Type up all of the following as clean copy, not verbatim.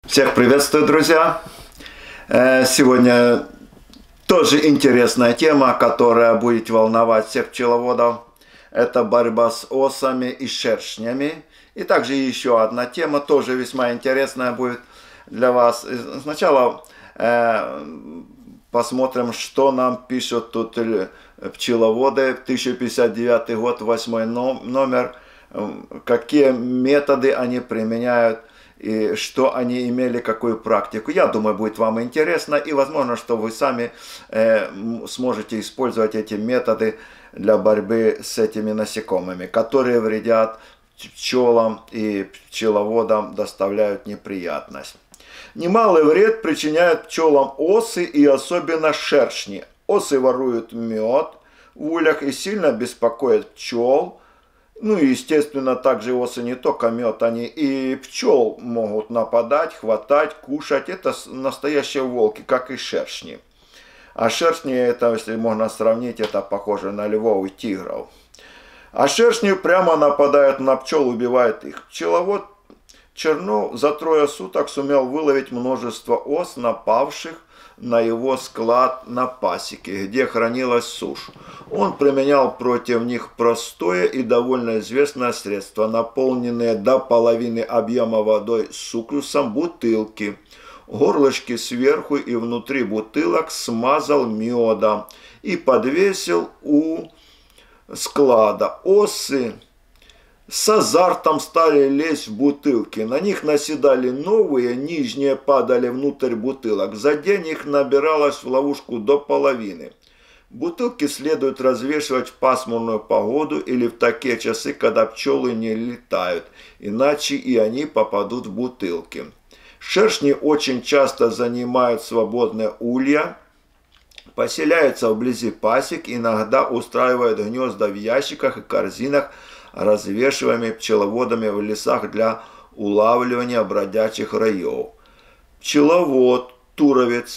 Всех приветствую, друзья! Сегодня тоже интересная тема, которая будет волновать всех пчеловодов. Это борьба с осами и шершнями. И также еще одна тема, тоже весьма интересная будет для вас. Сначала посмотрим, что нам пишут тут пчеловоды. 1059 год, 8 номер. Какие методы они применяют и что они имели, какую практику. Я думаю, будет вам интересно, и возможно, что вы сами сможете использовать эти методы для борьбы с этими насекомыми, которые вредят пчелам и пчеловодам, доставляют неприятность. Немалый вред причиняют пчелам осы и особенно шершни. Осы воруют мед в ульях и сильно беспокоят пчел. Ну и, естественно, также осы не только мед, они и пчел могут нападать, хватать, кушать. Это настоящие волки, как и шершни. А шершни, это, если можно сравнить, это похоже на львов и тигров. А шершни прямо нападают на пчел, убивают их. Пчеловод Чернов за 3 суток сумел выловить множество ос, напавших на его склад на пасеке, где хранилась сушь. Он применял против них простое и довольно известное средство, наполненные до половины объема водой с уксусом бутылки. Горлышки сверху и внутри бутылок смазал медом и подвесил у склада. Осы с азартом стали лезть в бутылки. На них наседали новые, нижние падали внутрь бутылок. За день их набиралось в ловушку до половины. Бутылки следует развешивать в пасмурную погоду или в такие часы, когда пчелы не летают, иначе и они попадут в бутылки. Шершни очень часто занимают свободные улья, поселяются вблизи пасек, иногда устраивают гнезда в ящиках и корзинах, развешиваемыми пчеловодами в лесах для улавливания бродячих раев. Пчеловод Туровец,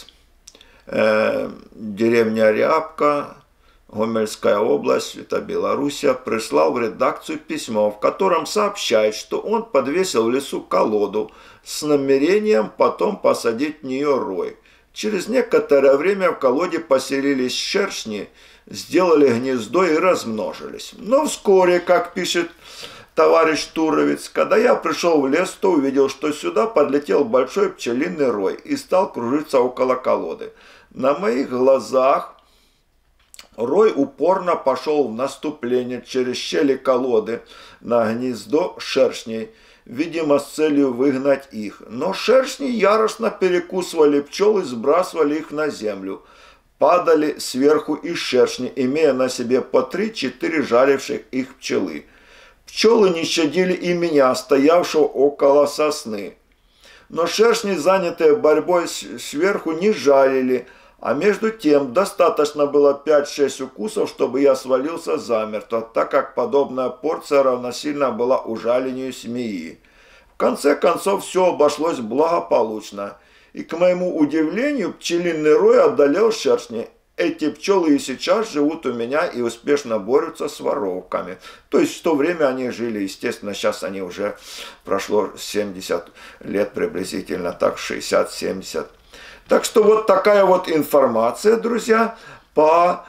деревня Рябка, Гомельская область, это Белоруссия, прислал в редакцию письмо, в котором сообщает, что он подвесил в лесу колоду с намерением потом посадить в нее рой. Через некоторое время в колоде поселились шершни, сделали гнездо и размножились. Но вскоре, как пишет товарищ Туровец, когда я пришел в лес, то увидел, что сюда подлетел большой пчелиный рой и стал кружиться около колоды. На моих глазах рой упорно пошел в наступление через щели колоды на гнездо шершней, видимо, с целью выгнать их. Но шершни яростно перекусывали пчел и сбрасывали их на землю. Падали сверху и шершни, имея на себе по 3-4 жаливших их пчелы. Пчелы не щадили и меня, стоявшего около сосны. Но шершни, занятые борьбой сверху, не жалили, а между тем достаточно было 5-6 укусов, чтобы я свалился замертво, так как подобная порция равносильно была ужалению змеи. В конце концов все обошлось благополучно. И, к моему удивлению, пчелиный рой одолел шершни. Эти пчелы и сейчас живут у меня и успешно борются с воровками. То есть в то время они жили, естественно, сейчас они уже прошло 70 лет приблизительно, так 60-70. Так что вот такая вот информация, друзья, по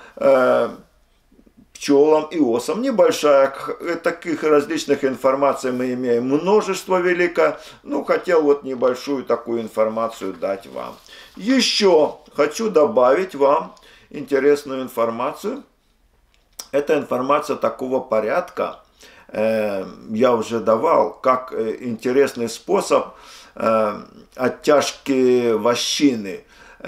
пчелам и осам. Небольшая, таких различных информаций мы имеем множество великое. Ну, хотел вот небольшую такую информацию дать вам. Еще хочу добавить вам интересную информацию. Это информация такого порядка. Я уже давал, как интересный способ оттяжки вощины.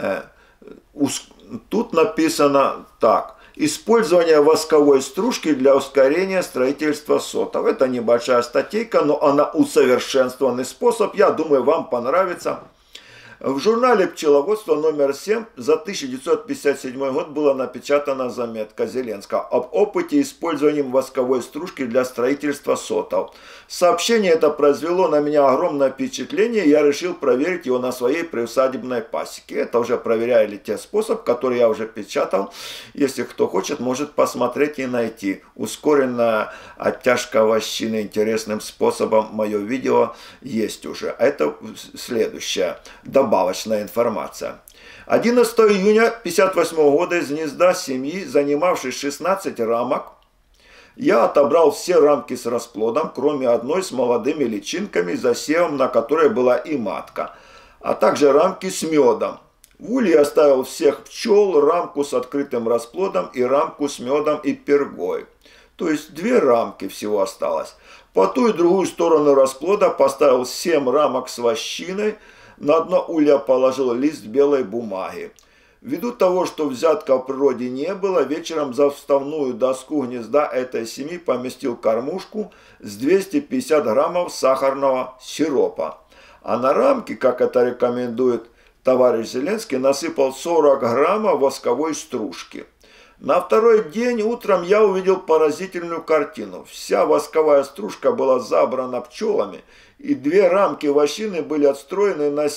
Тут написано так. Использование восковой стружки для ускорения строительства сотов. Это небольшая статейка, но она усовершенствованный способ. Я думаю, вам понравится. В журнале «Пчеловодство» номер 7 за 1957 год была напечатана заметка Зеленского об опыте использования восковой стружки для строительства сотов. Сообщение это произвело на меня огромное впечатление, и я решил проверить его на своей приусадебной пасеке. Это уже проверяли те способы, которые я уже печатал. Если кто хочет, может посмотреть и найти. Ускоренная оттяжка вощины интересным способом. Мое видео есть уже. Это следующее. Добавочная информация. 11 июня 1958 года из гнезда семьи, занимавшей 16 рамок, я отобрал все рамки с расплодом, кроме одной с молодыми личинками, засевом, на которой была и матка, а также рамки с медом. В улье я оставил всех пчел, рамку с открытым расплодом и рамку с медом и пергой. То есть 2 рамки всего осталось. По ту и другую сторону расплода поставил 7 рамок с вощиной. На дно улья положил лист белой бумаги. Ввиду того, что взятка в природе не было, вечером за вставную доску гнезда этой семьи поместил кормушку с 250 граммов сахарного сиропа. А на рамки, как это рекомендует товарищ Зеленский, насыпал 40 граммов восковой стружки. На второй день утром я увидел поразительную картину. Вся восковая стружка была забрана пчелами, и 2 рамки вощины были отстроены на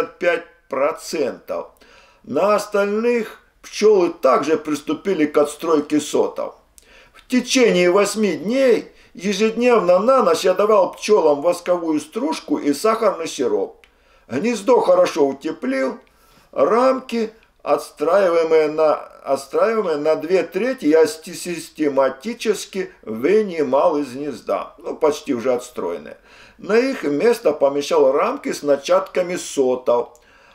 75%. На остальных пчелы также приступили к отстройке сотов. В течение 8 дней ежедневно на ночь я давал пчелам восковую стружку и сахарный сироп. Гнездо хорошо утеплил, рамки, отстраиваемые на 2/3, я систематически вынимал из гнезда, почти уже отстроенные. На их место помещал рамки с начатками сотов,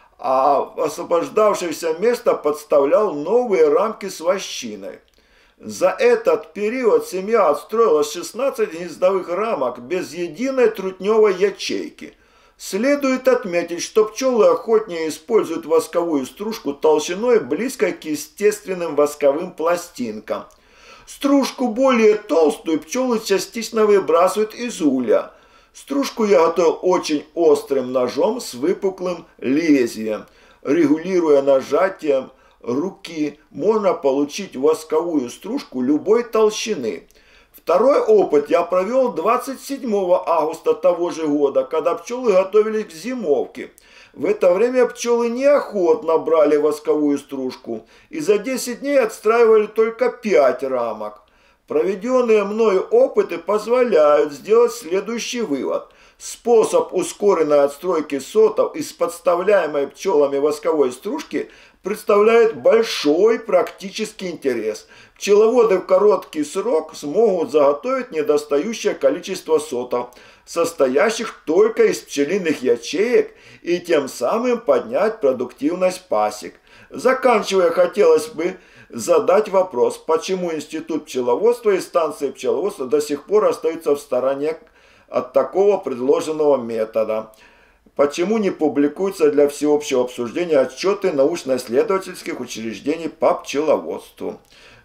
а в освобождавшееся место подставлял новые рамки с вощиной. За этот период семья отстроила 16 гнездовых рамок без единой трутневой ячейки. Следует отметить, что пчелы охотнее используют восковую стружку толщиной близкой к естественным восковым пластинкам. Стружку более толстую пчелы частично выбрасывают из улья. Стружку я готовил очень острым ножом с выпуклым лезвием. Регулируя нажатием руки, можно получить восковую стружку любой толщины. Второй опыт я провел 27 августа того же года, когда пчелы готовились к зимовке. В это время пчелы неохотно брали восковую стружку и за 10 дней отстраивали только 5 рамок. Проведенные мною опыты позволяют сделать следующий вывод. Способ ускоренной отстройки сотов из подставляемой пчелами восковой стружки представляет большой практический интерес. Пчеловоды в короткий срок смогут заготовить недостающее количество сотов, состоящих только из пчелиных ячеек, и тем самым поднять продуктивность пасек. Заканчивая, хотелось бы задать вопрос, почему Институт пчеловодства и станции пчеловодства до сих пор остаются в стороне от такого предложенного метода. Почему не публикуются для всеобщего обсуждения отчеты научно-исследовательских учреждений по пчеловодству?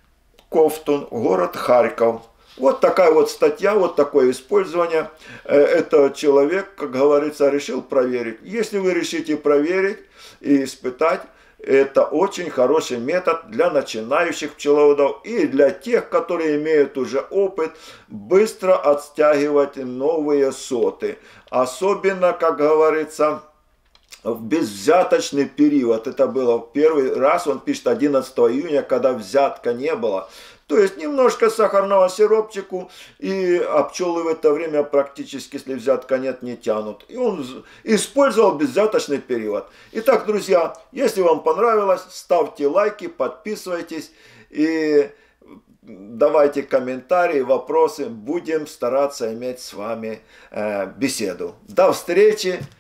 Ковтун, город Харьков. Вот такая вот статья, вот такое использование. Это человек, как говорится, решил проверить. Если вы решите проверить и испытать, это очень хороший метод для начинающих пчеловодов и для тех, которые имеют уже опыт, быстро отстягивать новые соты. Особенно, как говорится, в безвзяточный период. Это было в первый раз, он пишет 11 июня, когда взятка не было. То есть немножко сахарного сиропчику, а пчелы в это время практически, если взятка нет, не тянут. И он использовал безвзяточный период. Итак, друзья, если вам понравилось, ставьте лайки, подписывайтесь и давайте комментарии, вопросы. Будем стараться иметь с вами беседу. До встречи!